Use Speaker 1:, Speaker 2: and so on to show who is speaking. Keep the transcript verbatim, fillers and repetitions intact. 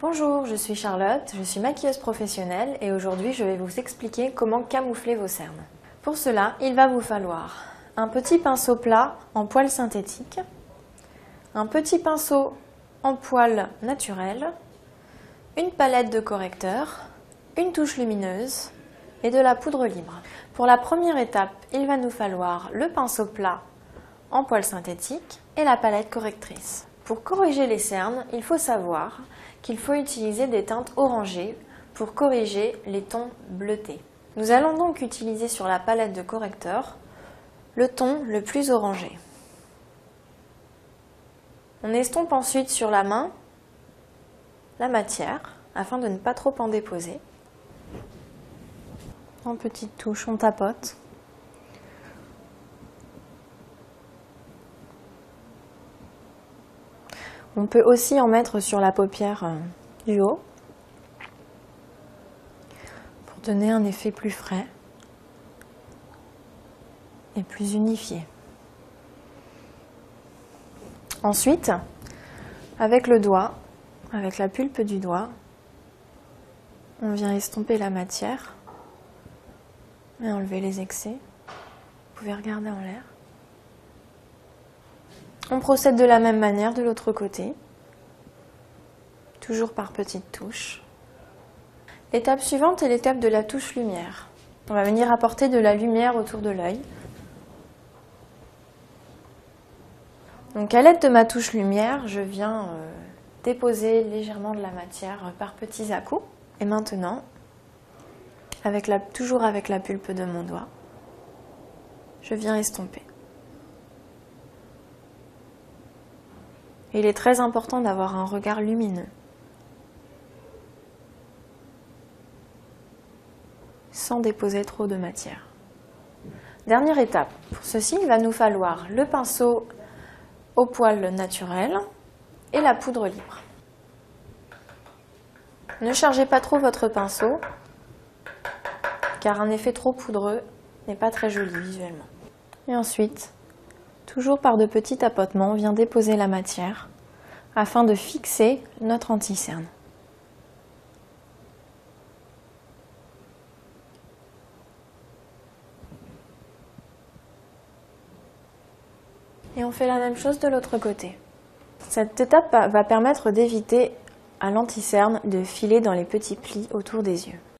Speaker 1: Bonjour, je suis Charlotte, je suis maquilleuse professionnelle et aujourd'hui je vais vous expliquer comment camoufler vos cernes. Pour cela, il va vous falloir un petit pinceau plat en poil synthétique, un petit pinceau en poil naturel, une palette de correcteur, une touche lumineuse et de la poudre libre. Pour la première étape, il va nous falloir le pinceau plat en poil synthétique et la palette correctrice. Pour corriger les cernes, il faut savoir qu'il faut utiliser des teintes orangées pour corriger les tons bleutés. Nous allons donc utiliser sur la palette de correcteur le ton le plus orangé. On estompe ensuite sur la main la matière afin de ne pas trop en déposer. En petites touches, on tapote. On peut aussi en mettre sur la paupière du haut pour donner un effet plus frais et plus unifié. Ensuite, avec le doigt, avec la pulpe du doigt, on vient estomper la matière et enlever les excès. Vous pouvez regarder en l'air. On procède de la même manière de l'autre côté, toujours par petites touches. L'étape suivante est l'étape de la touche lumière. On va venir apporter de la lumière autour de l'œil. Donc à l'aide de ma touche lumière, je viens euh, déposer légèrement de la matière par petits à-coups. Et maintenant, avec la, toujours avec la pulpe de mon doigt, je viens estomper. Il est très important d'avoir un regard lumineux, sans déposer trop de matière. Dernière étape, pour ceci, il va nous falloir le pinceau au poil naturel et la poudre libre. Ne chargez pas trop votre pinceau, car un effet trop poudreux n'est pas très joli visuellement. Et ensuite, toujours par de petits tapotements, on vient déposer la matière afin de fixer notre anti-cerne. Et on fait la même chose de l'autre côté. Cette étape va permettre d'éviter à l'anti-cerne de filer dans les petits plis autour des yeux.